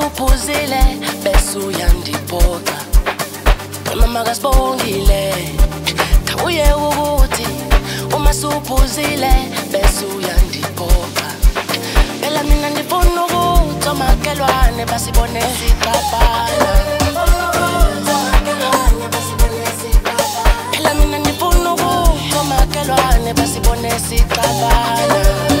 usuphuzile bese uyandiphoqa mama kasibongile khawuye ukuthi uma suphuzile bese uyandiphoqa phela mina ngifuna ukuthi omakhelwane basibone siqabana phela mina ngifuna ukuthi omakhelwane basibone siqabana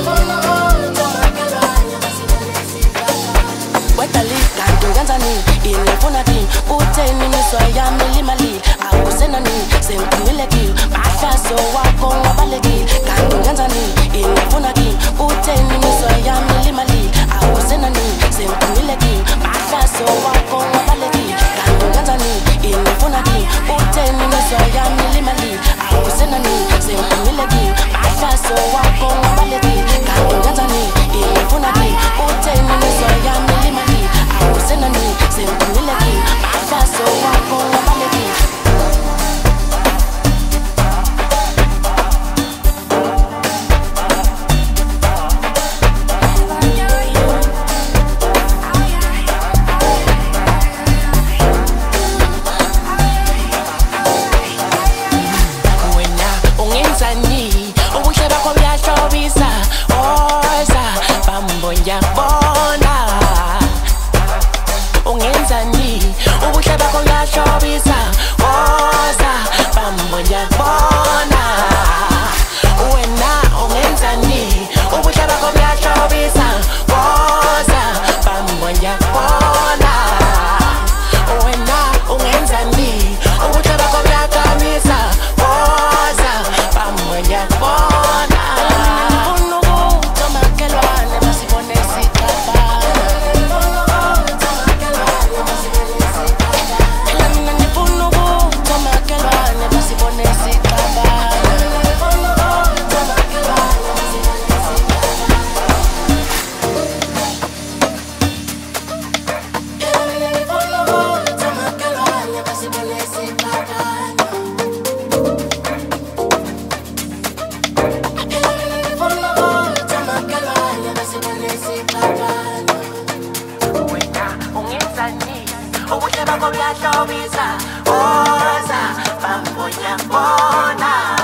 Inefuna king, uteni miswa ya milimali Akusena ni, sempumile kiu Mafaso wako wabalegi Kandu ganzani, inefuna king, uteni miswa ya milimali Akusena ni, sempumile kiu Mafaso wako wabalegi Kandu ganzani, inefuna king, uteni miswa ya milimali Akusena ni, sempumile kiu Mafaso wako wabalegi Kandu ganzani, inefuna king, uteni miswa ya milimali Akusena ni Sempumileki, Mafaso wako wabaleki Wena ungenzani, ubuhle bakho buyahlobisa Oza, bambonja bona Ungenzani, ubuhle bakho buyahlobisa Woza, bambonja bona Wena ungenzani, ubuhle bakho buyahlobisa Woza, bambonja bona Wena ungenzani, ubuhle bakho buyagqamisa Woza, bambonja bona Ngifuna ukuthi omakhelwane basibone siqabana Ubuhle bakho buyahlobisa Woza, bambonja bona